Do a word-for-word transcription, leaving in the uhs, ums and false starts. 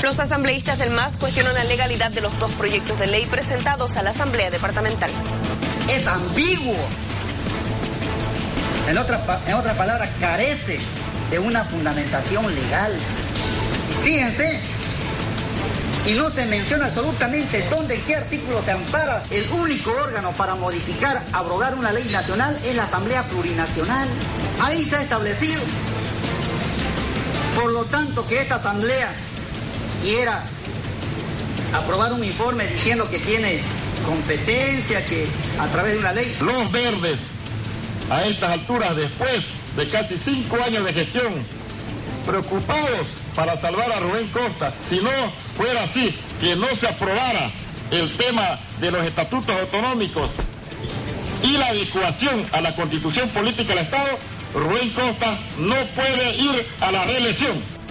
Los asambleístas del M A S cuestionan la legalidad de los dos proyectos de ley presentados a la Asamblea Departamental. Es ambiguo. En otras en otra palabras, carece de una fundamentación legal. Fíjense, y no se menciona absolutamente dónde, en qué artículo se ampara. El único órgano para modificar, abrogar una ley nacional es la Asamblea Plurinacional. Ahí se ha establecido. Por lo tanto, que esta Asamblea quiera aprobar un informe diciendo que tiene competencia, que a través de una ley... Los verdes, a estas alturas, después de casi cinco años de gestión, preocupados para salvar a Rubén Costa, si no fuera así, que no se aprobara el tema de los estatutos autonómicos y la adecuación a la Constitución Política del Estado, Rubén Costa no puede ir a la reelección.